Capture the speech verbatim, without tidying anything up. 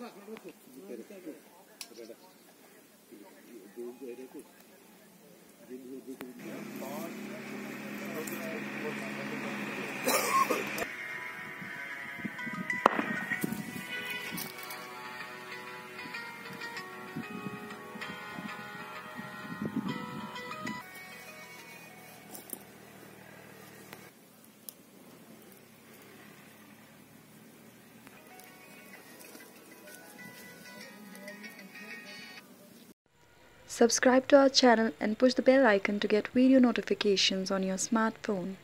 Subscribe to our channel and push the bell icon to get video notifications on your smartphone.